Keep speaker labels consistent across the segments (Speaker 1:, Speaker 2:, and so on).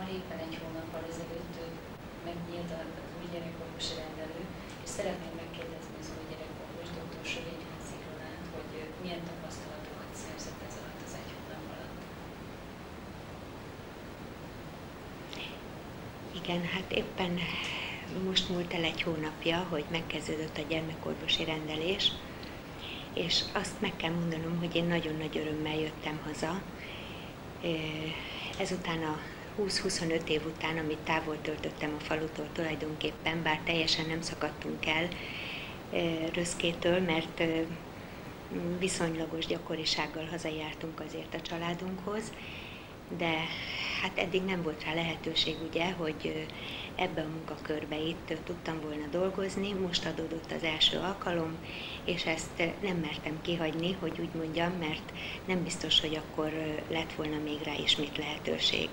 Speaker 1: éppen egy hónappal ezelőtt megnyílt az új gyerekorvosi rendelő, és szeretném megkérdezni az új gyerekorvos dr. Sövény Ilonát, hogy milyen tapasztalatokat szerzett ez alatt az egy hónap alatt.
Speaker 2: Igen, hát éppen most múlt el egy hónapja, hogy megkezdődött a gyermekorvosi rendelés, és azt meg kell mondanom, hogy én nagyon nagy örömmel jöttem haza. Ezután a 20-25 év után, amit távol töltöttem a falutól tulajdonképpen, bár teljesen nem szakadtunk el Röszkétől, mert viszonylagos gyakorisággal hazajártunk azért a családunkhoz, de hát eddig nem volt rá lehetőség, ugye, hogy ebbe a munkakörbe itt tudtam volna dolgozni, most adódott az első alkalom, és ezt nem mertem kihagyni, hogy úgy mondjam, mert nem biztos, hogy akkor lett volna még rá ismét lehetőség.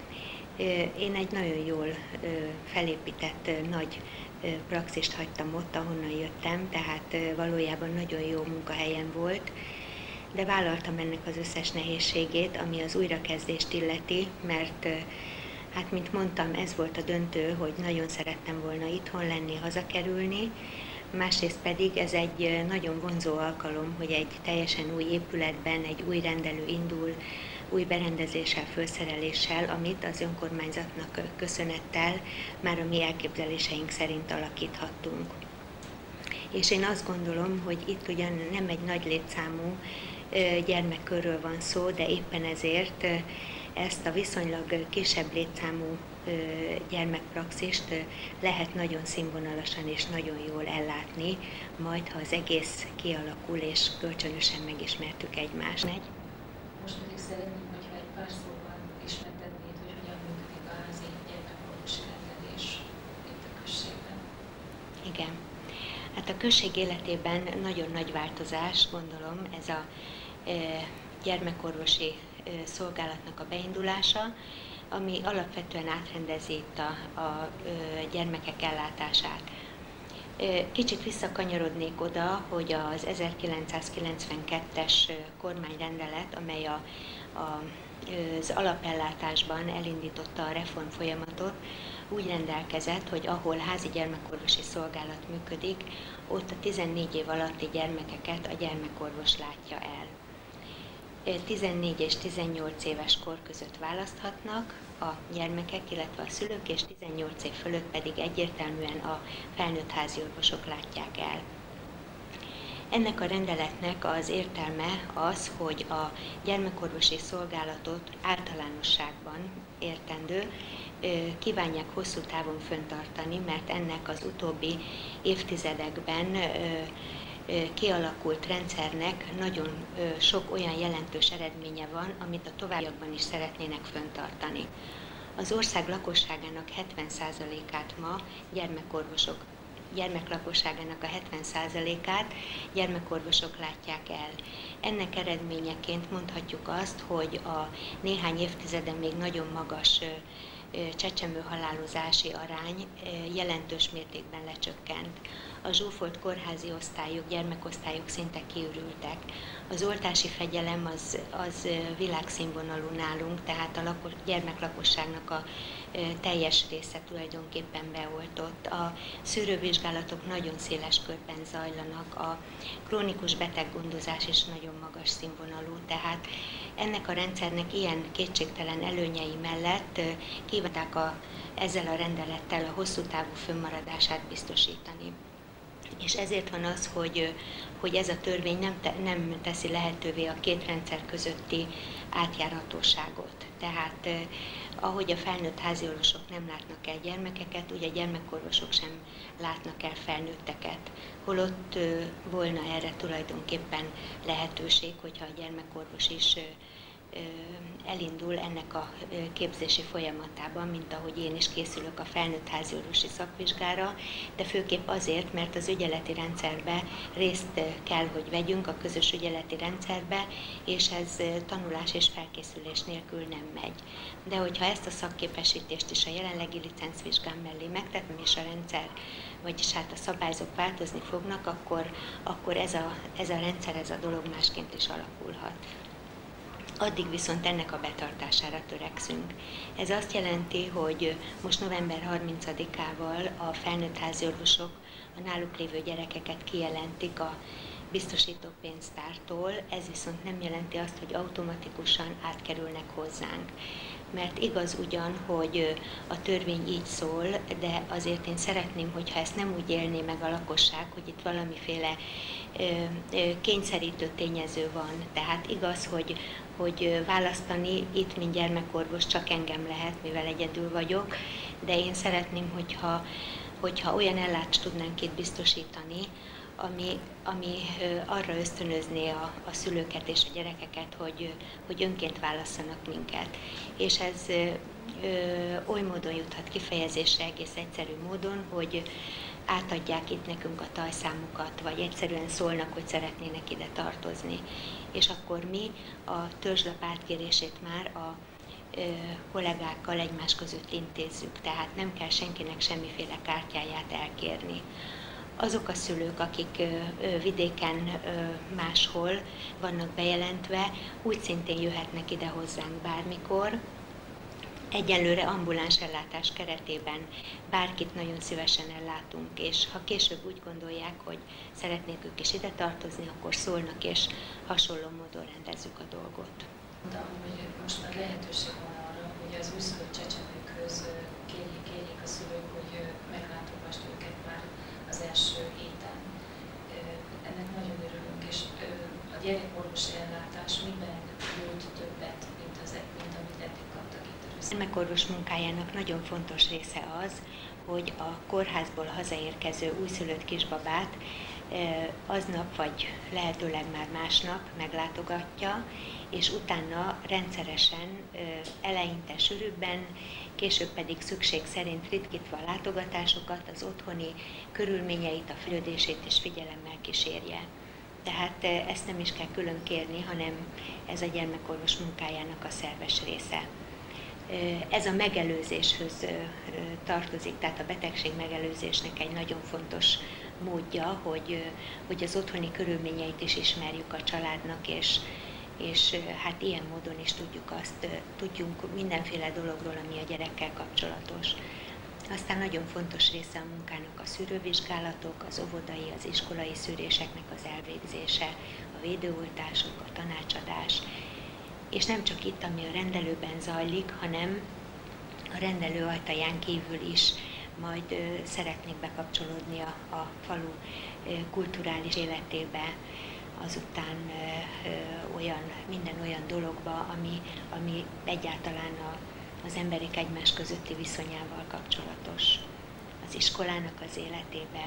Speaker 2: Én egy nagyon jól felépített nagy praxist hagytam ott, ahonnan jöttem, tehát valójában nagyon jó munkahelyen volt, de vállaltam ennek az összes nehézségét, ami az újrakezdést illeti, mert hát, mint mondtam, ez volt a döntő, hogy nagyon szerettem volna itthon lenni, hazakerülni, másrészt pedig ez egy nagyon vonzó alkalom, hogy egy teljesen új épületben egy új rendelő indul, új berendezéssel, felszereléssel, amit az önkormányzatnak köszönettel már a mi elképzeléseink szerint alakíthattunk. És én azt gondolom, hogy itt ugyan nem egy nagy létszámú gyermekkörről van szó, de éppen ezért ezt a viszonylag kisebb létszámú gyermekpraxist lehet nagyon színvonalasan és nagyon jól ellátni, majd ha az egész kialakul és kölcsönösen megismertük egymást.
Speaker 1: Most pedig szeretném, hogyha egy pár szóval ismertetnéd, hogy hogyan működik a házi gyermekorvosi rendelés itt a községben.
Speaker 2: Igen. Hát a község életében nagyon nagy változás, gondolom, ez a gyermekorvosi szolgálatnak a beindulása, ami alapvetően átrendezi itt a gyermekek ellátását. Kicsit visszakanyarodnék oda, hogy az 1992-es kormányrendelet, amely az alapellátásban elindította a reform folyamatot, úgy rendelkezett, hogy ahol házi gyermekorvosi szolgálat működik, ott a 14 év alatti gyermekeket a gyermekorvos látja el. 14 és 18 éves kor között választhatnak a gyermekek, illetve a szülők, és 18 év fölött pedig egyértelműen a felnőtt háziorvosok látják el. Ennek a rendeletnek az értelme az, hogy a gyermekorvosi szolgálatot általánosságban értendő kívánják hosszú távon fenntartani, mert ennek az utóbbi évtizedekben kialakult rendszernek nagyon sok olyan jelentős eredménye van, amit a továbbiakban is szeretnének fenntartani. Az ország lakosságának 70%-át ma gyermeklakosságának a 70%-át gyermekorvosok látják el. Ennek eredményeként mondhatjuk azt, hogy a néhány évtizeden még nagyon magas csecsemőhalálozási arány jelentős mértékben lecsökkent. A zsúfolt kórházi osztályok, gyermekosztályok szinte kiürültek. Az oltási fegyelem az világszínvonalú nálunk, tehát a gyermeklakosságnak a teljes része tulajdonképpen beoltott. A szűrővizsgálatok nagyon széles körben zajlanak, a krónikus beteggondozás is nagyon magas színvonalú, tehát ennek a rendszernek ilyen kétségtelen előnyei mellett kívánták ezzel a rendelettel a hosszú távú fönnmaradását biztosítani. És ezért van az, hogy ez a törvény nem teszi lehetővé a két rendszer közötti átjárhatóságot. Tehát ahogy a felnőtt háziorvosok nem látnak el gyermekeket, úgy a gyermekorvosok sem látnak el felnőtteket. Holott volna erre tulajdonképpen lehetőség, hogyha a gyermekorvos is elindul ennek a képzési folyamatában, mint ahogy én is készülök a felnőtt háziorvosi szakvizsgára, de főképp azért, mert az ügyeleti rendszerbe részt kell, hogy vegyünk, a közös ügyeleti rendszerbe, és ez tanulás és felkészülés nélkül nem megy. De hogyha ezt a szakképesítést is a jelenlegi licencvizsgán mellé megtetem, és a rendszer, vagyis hát a szabályzók változni fognak, akkor ez a rendszer, ez a dolog másként is alakulhat. addig viszont ennek a betartására törekszünk. Ez azt jelenti, hogy most november 30-ával a felnőtt háziorvosok a náluk lévő gyerekeket kijelentik a biztosítópénztártól, ez viszont nem jelenti azt, hogy automatikusan átkerülnek hozzánk. Mert igaz ugyan, hogy a törvény így szól, de azért én szeretném, hogyha ezt nem úgy élné meg a lakosság, hogy itt valamiféle kényszerítő tényező van. Tehát igaz, hogy választani itt, mint gyermekorvos, csak engem lehet, mivel egyedül vagyok, de én szeretném, hogyha olyan ellátást tudnánk itt biztosítani, ami arra ösztönözné a szülőket és a gyerekeket, hogy önként válasszanak minket. És ez oly módon juthat kifejezésre, egész egyszerű módon, hogy átadják itt nekünk a tajszámukat, vagy egyszerűen szólnak, hogy szeretnének ide tartozni. És akkor mi a törzslap átkérését már a kollégákkal egymás között intézzük, tehát nem kell senkinek semmiféle kártyáját elkérni. Azok a szülők, akik vidéken máshol vannak bejelentve, úgy szintén jöhetnek ide hozzánk bármikor. Egyelőre ambuláns ellátás keretében bárkit nagyon szívesen ellátunk, és ha később úgy gondolják, hogy szeretnék ők is ide tartozni, akkor szólnak, és hasonló módon rendezzük a dolgot.
Speaker 1: Mondtam, hogy most már lehetőség van arra, hogy az újszülött csecsemőkhöz kérjék a szülők, hogy meglátogassd őket már az első héten. Ennek nagyon örülünk, és a gyerekorvosi ellátás miben nyújt többet, mint amit eddig kaptak itt a Röszkétől.
Speaker 2: A gyermekorvos munkájának nagyon fontos része az, hogy a kórházból hazaérkező újszülött kisbabát aznap vagy lehetőleg már másnap meglátogatja, és utána rendszeresen, eleinte sűrűbben, később pedig szükség szerint ritkítva a látogatásokat, az otthoni körülményeit, a fejlődését is figyelemmel kísérje. Tehát ezt nem is kell külön kérni, hanem ez a gyermekorvos munkájának a szerves része. Ez a megelőzéshöz tartozik, tehát a betegség megelőzésnek egy nagyon fontos módja, hogy az otthoni körülményeit is ismerjük a családnak, és hát ilyen módon is tudjunk mindenféle dologról, ami a gyerekkel kapcsolatos. Aztán nagyon fontos része a munkának a szűrővizsgálatok, az óvodai, az iskolai szűréseknek az elvégzése, a védőoltások, a tanácsadás, és nem csak itt, ami a rendelőben zajlik, hanem a rendelő ajtaján kívül is majd szeretnék bekapcsolódni a falu kulturális életébe, azután minden olyan dologba, ami egyáltalán az emberek egymás közötti viszonyával kapcsolatos. Az iskolának az életébe,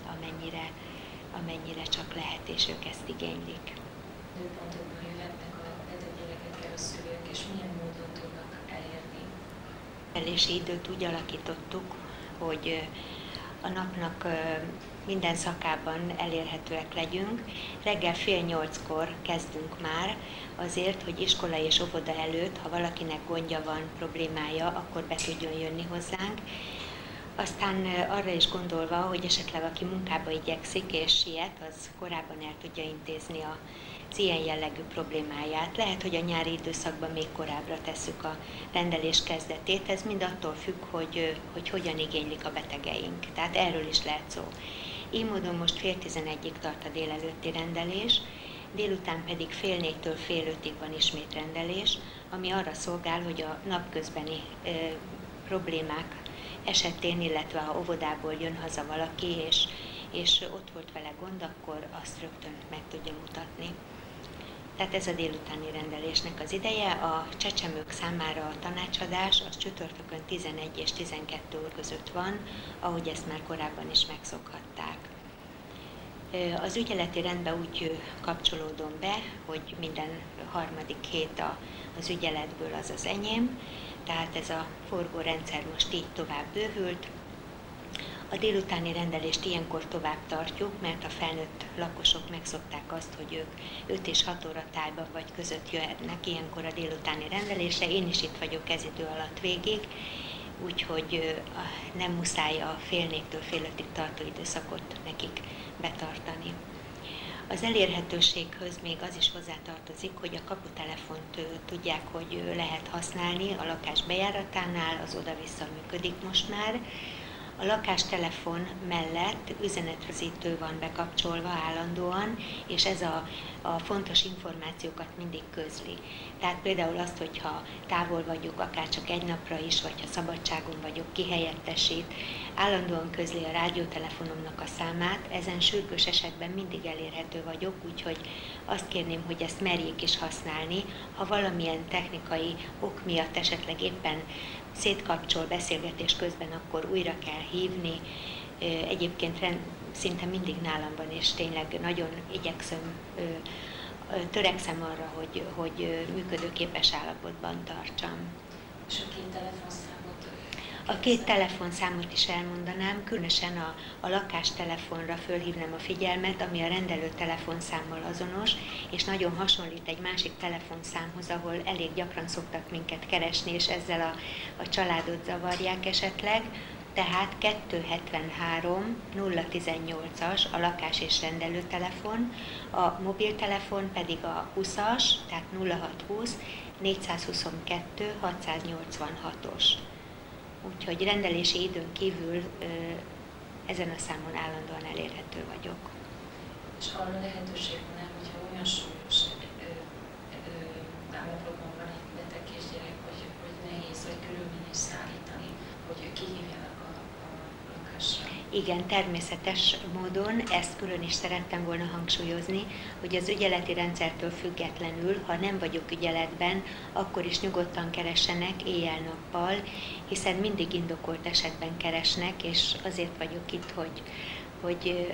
Speaker 2: amennyire csak lehet, és ők ezt igénylik.
Speaker 1: Időpontokban jöhetnek a beteg gyerekekkel a szülők, és milyen módon tudnak elérni?
Speaker 2: Elési időt úgy alakítottuk, hogy a napnak minden szakában elérhetőek legyünk. Reggel 7:30-kor kezdünk már, azért, hogy iskola és óvoda előtt, ha valakinek gondja van, problémája, akkor be tudjon jönni hozzánk. Aztán arra is gondolva, hogy esetleg aki munkába igyekszik és siet, az korábban el tudja intézni az ilyen jellegű problémáját. Lehet, hogy a nyári időszakban még korábbra tesszük a rendelés kezdetét, ez mind attól függ, hogy hogyan igénylik a betegeink. Tehát erről is lehet szó. Így módon most 10:30-ig tart a délelőtti rendelés, délután pedig 4:30-től 5:30-ig van ismét rendelés, ami arra szolgál, hogy a napközbeni problémák esetén, illetve ha óvodából jön haza valaki, és ott volt vele gond, akkor azt rögtön meg tudja mutatni. Tehát ez a délutáni rendelésnek az ideje. A csecsemők számára a tanácsadás az csütörtökön 11 és 12 óra között van, ahogy ezt már korábban is megszokhatták. Az ügyeleti rendbe úgy kapcsolódom be, hogy minden harmadik hét az ügyeletből az enyém, tehát ez a forgórendszer most így tovább bővült. A délutáni rendelést ilyenkor tovább tartjuk, mert a felnőtt lakosok megszokták azt, hogy ők 5 és 6 óra tájban vagy között jöhetnek ilyenkor a délutáni rendelésre. Én is itt vagyok ez idő alatt végig, úgyhogy nem muszáj a 4:30-től 5:30-ig tartó időszakot nekik betartani. Az elérhetőséghöz még az is hozzátartozik, hogy a kaputelefont tudják, hogy lehet használni a lakás bejáratánál, az oda-vissza működik most már. A lakástelefon mellett üzenetrögzítő van bekapcsolva állandóan, és ez a fontos információkat mindig közli. Tehát például azt, hogyha távol vagyok, akár csak egy napra is, vagy ha szabadságon vagyok, kihelyettesít, állandóan közli a rádiótelefonomnak a számát, ezen sürgős esetben mindig elérhető vagyok, úgyhogy azt kérném, hogy ezt merjék is használni. Ha valamilyen technikai ok miatt esetleg éppen szétkapcsol beszélgetés közben, akkor újra kell hívni. Egyébként szinte mindig nálam van, és tényleg nagyon törekszem arra, hogy működőképes állapotban tartsam.
Speaker 1: És a két telefonszámot?
Speaker 2: A két telefonszámot is elmondanám, különösen a lakástelefonra fölhívnám a figyelmet, ami a rendelő telefonszámmal azonos, és nagyon hasonlít egy másik telefonszámhoz, ahol elég gyakran szoktak minket keresni, és ezzel a családot zavarják esetleg. Tehát 273 018-as a lakás- és rendelőtelefon, a mobiltelefon pedig a 20-as, tehát 0620 422 686-os. Úgyhogy rendelési időn kívül ezen a számon állandóan elérhető vagyok.
Speaker 1: És arra lehetőség van, hogyha olyan súlyos állapotban van egy beteg kisgyerek, hogy nehéz vagy körülményes szállítani, hogy kihívjanak a lakásra.
Speaker 2: Igen, természetes módon, ezt külön is szerettem volna hangsúlyozni, hogy az ügyeleti rendszertől függetlenül, ha nem vagyok ügyeletben, akkor is nyugodtan keressenek éjjel-nappal, hiszen mindig indokolt esetben keresnek, és azért vagyok itt, hogy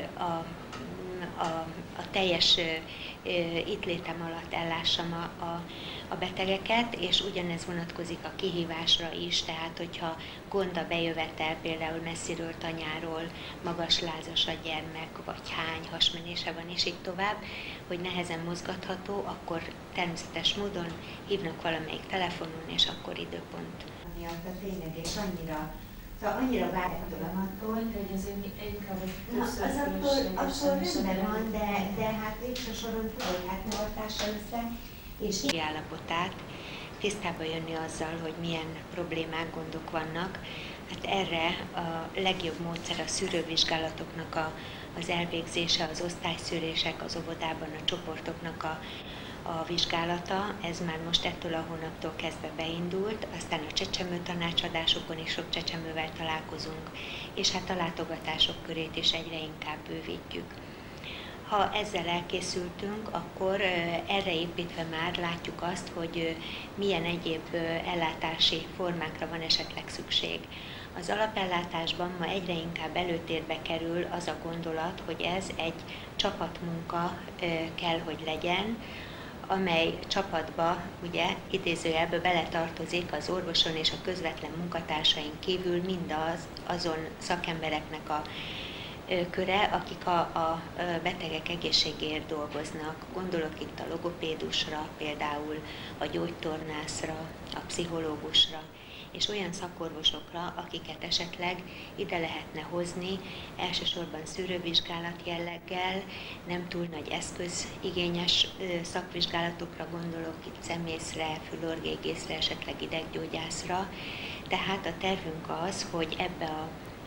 Speaker 2: a teljes itt létem alatt ellássam a betegeket, és ugyanez vonatkozik a kihívásra is, tehát hogyha gond a bejövetel, például messziről tanyáról, magas lázas a gyermek, vagy hány hasmenése van, és így tovább, hogy nehezen mozgatható, akkor természetes módon hívnak valamelyik telefonon, és akkor időpont.
Speaker 3: Miatt tényleg, és annyira váratlan,
Speaker 1: hogy ez inkább
Speaker 3: az akkor rendben van, de hát végső soron tudod, hát tartása össze, és
Speaker 2: állapotát, tisztába jönni azzal, hogy milyen problémák, gondok vannak. Hát erre a legjobb módszer a szűrővizsgálatoknak az elvégzése, az osztályszűrések, az óvodában a csoportoknak a vizsgálata, ez már most ettől a hónaptól kezdve beindult, aztán a csecsemő tanácsadásokon is sok csecsemővel találkozunk, és hát a látogatások körét is egyre inkább bővítjük. Ha ezzel elkészültünk, akkor erre építve már látjuk azt, hogy milyen egyéb ellátási formákra van esetleg szükség. Az alapellátásban ma egyre inkább előtérbe kerül az a gondolat, hogy ez egy csapatmunka kell, hogy legyen, amely csapatba, ugye, idézőjelbe beletartozik az orvoson és a közvetlen munkatársaink kívül azon szakembereknek a köre, akik a betegek egészségéért dolgoznak. Gondolok itt a logopédusra, például a gyógytornászra, a pszichológusra, és olyan szakorvosokra, akiket esetleg ide lehetne hozni, elsősorban szűrővizsgálat jelleggel, nem túl nagy eszközigényes szakvizsgálatokra gondolok, itt szemészre, fülorgégészre, esetleg ideggyógyászra. Tehát a tervünk az, hogy ebbe a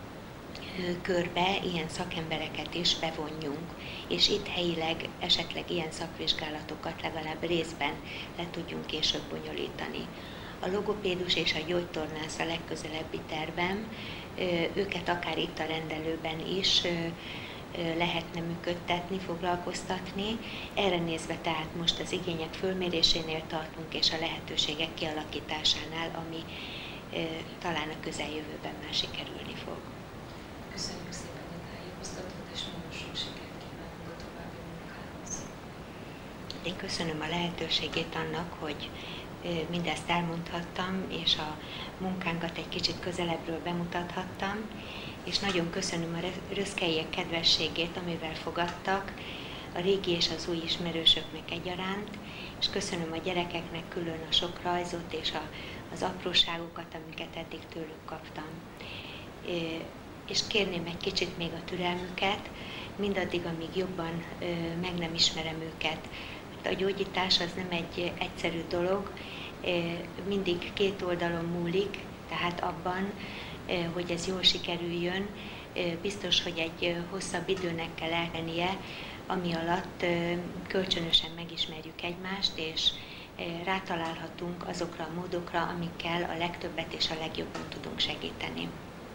Speaker 2: körbe ilyen szakembereket is bevonjunk, és itt helyileg esetleg ilyen szakvizsgálatokat legalább részben le tudjunk később bonyolítani. A logopédus és a gyógytornász a legközelebbi tervem, őket akár itt a rendelőben is lehetne működtetni, foglalkoztatni. Erre nézve tehát most az igények fölmérésénél tartunk, és a lehetőségek kialakításánál, ami talán a közeljövőben már sikerülni fog.
Speaker 1: Köszönjük szépen a tájékoztatót, és nagyon sok sikert kívánunk a további munkához.
Speaker 2: Én köszönöm a lehetőségét annak, hogy mindezt elmondhattam, és a munkánkat egy kicsit közelebbről bemutathattam, és nagyon köszönöm a röszkeiek kedvességét, amivel fogadtak, a régi és az új ismerősöknek egyaránt, és köszönöm a gyerekeknek külön a sok rajzot és az apróságokat, amiket eddig tőlük kaptam. És kérném egy kicsit még a türelmüket, mindaddig, amíg jobban meg nem ismerem őket. A gyógyítás az nem egy egyszerű dolog, mindig két oldalon múlik, tehát abban, hogy ez jól sikerüljön, biztos, hogy egy hosszabb időnek kell eltennie, ami alatt kölcsönösen megismerjük egymást, és rátalálhatunk azokra a módokra, amikkel a legtöbbet és a legjobban tudunk segíteni.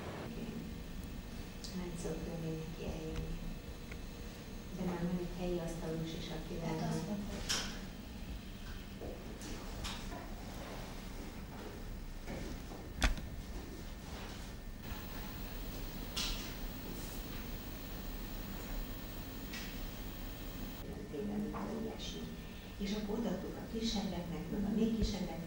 Speaker 3: Hányszor kell még neki eljönni? De már van egy helyi asztalus is, akivel... És akkor odaadtuk a kisebbeknek, meg a még kisebbeknek,